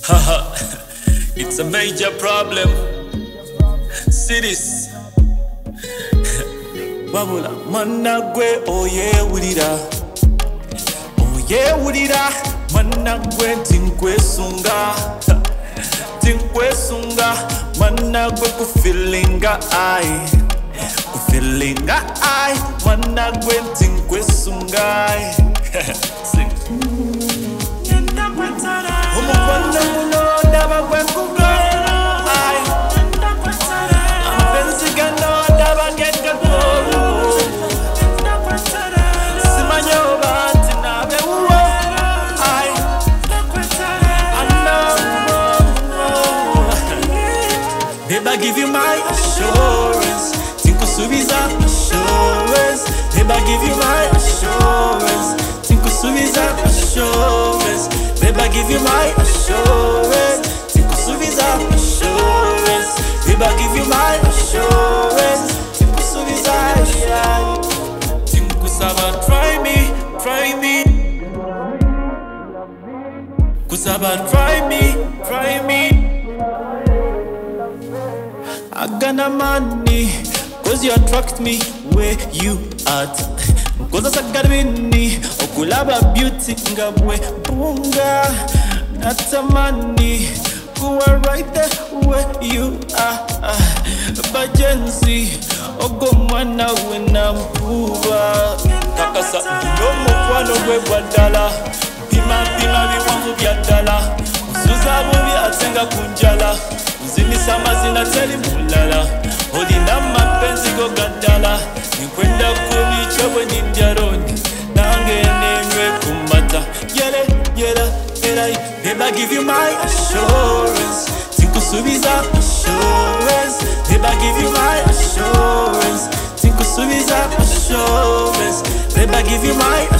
Haha, it's a major problem. Cities. Babula managwe oye wulira. Oye wulira managwe tinkwesunga. Tinkwesunga managwe kufilinga ai. Kufilinga ai managwe tinkwesunga. Sing. Babe, I give you my assurance. Think Subiza assurance. Babe, I give you my assurance. Think Subiza assurance. Babe, I give you my assurance. Think Subiza assurance. Babe, I give you my assurance. Think Subiza assurance. Think Kusaba, try me. Kusaba, try me. I got money, cause you attract me where you at. Cause I got me, okulaba beauty ngabwe bunga. Not a money, who are right there where you are. Bajensi, ogo mwana wena mpuwa. Takasa, yomo kwano we wadala. Pima viwangu vya dala. Suza bubi atenga kunjala. Zinisa mazina teli mulala. Holina mapenzi go gadala. Nikwenda kumichewe nindiaroni. Nange nengwe kumata. Yela. Babe, I give you my assurance. Think Subiza assurance. Babe, I give you my assurance. Think Subiza assurance. Babe, I give you my assurance.